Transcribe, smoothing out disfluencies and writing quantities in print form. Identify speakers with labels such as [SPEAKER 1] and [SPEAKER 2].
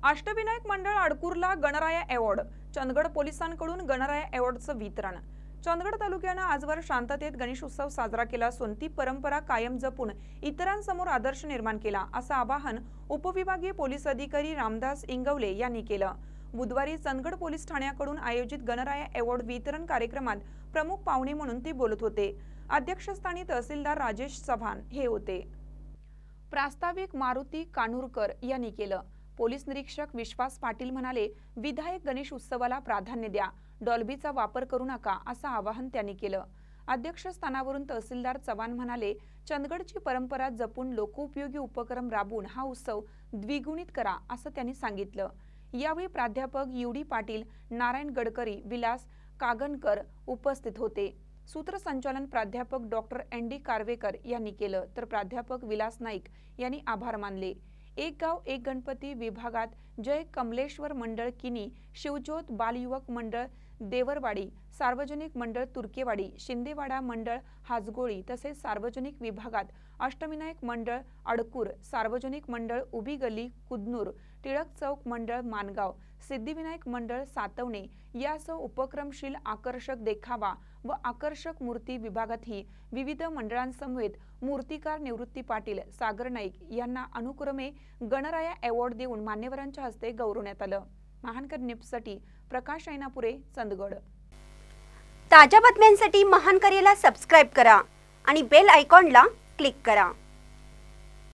[SPEAKER 1] अष्टविनायक मंडळ अडकूरला गणराया अवॉर्ड। चंदगड पोलिसांकडून गणराया अवॉर्डचं वितरण। चंदगड तालुक्याने आजवर शांततेत गणेशोत्सव साजरा केला असून ती परंपरा कायम जपून इतरांसमोर आदर्श निर्माण केला असं आवाहन उपविभागीय पोलीस अधिकारी रामदास इंगवले यांनी केलं। बुधवारी चंदगड पोलीस ठाण्याकडून आयोजित गणराया अवॉर्ड वितरण कार्यक्रमात प्रमुख पाहुणे म्हणून ते बोलत होते। अध्यक्षस्थानी तहसीलदार राजेश चव्हाण हे होते। प्रास्ताविक मारुती कानूरकर यांनी केलं। पोलीस निरीक्षक विश्वास पाटील म्हणाले, विधायक गणेश उत्सवाला प्राधान्य द्या, डॉल्बीचा वापर करू नका असं आवाहन त्यांनी केलं। अध्यक्षस्थानावरून तहसीलदार चव्हाण म्हणाले, चंदगडची परंपरा जपून लोकोपयोगी उपक्रम राबवून हा उत्सव द्विगुणित करा असं त्यांनी सांगितलं। यावेळी प्राध्यापक युडी पाटील, नारायण गडकरी, विलास कागणकर उपस्थित होते। सूत्रसंचालन प्राध्यापक डॉक्टर एन.डी. कारवेकर यांनी केलं, तर प्राध्यापक विलास नाईक यांनी आभार मानले। एक गाव एक गणपती विभागात जय कमलेश्वर मंडळ किनी, शिवज्योत बालयुवक मंडळ देवरवाडी, सार्वजनिक मंडळ तुर्केवाडी, शिंदेवाडा मंडळ हाजगोळी तसेच सार्वजनिक विभागात अष्टविनायक मंडळ अडकूर, सार्वजनिक मंडळ उभी गल्ली कुदनूर, टिळक चौक मंडळ मानगाव, सिद्धिविनायक मंडळ सातवणे यासह उपक्रमशील आकर्षक देखावा व आकर्षक मूर्ती विभागातही विविध मंडळांसमवेत मूर्तिकार निवृत्ती पाटील, सागर नाईक यांना अनुक्रमे गणराया अवॉर्ड देऊन मान्यवरांच्या हस्ते गौरवण्यात आलं। महानकर न्यूजसाठी प्रकाश ऐनापुरे, चंदगड।
[SPEAKER 2] ताज्या बातम्यांसाठी महानकरेला सबस्क्राइब करा आणि बेल आयकॉनला क्लिक करा।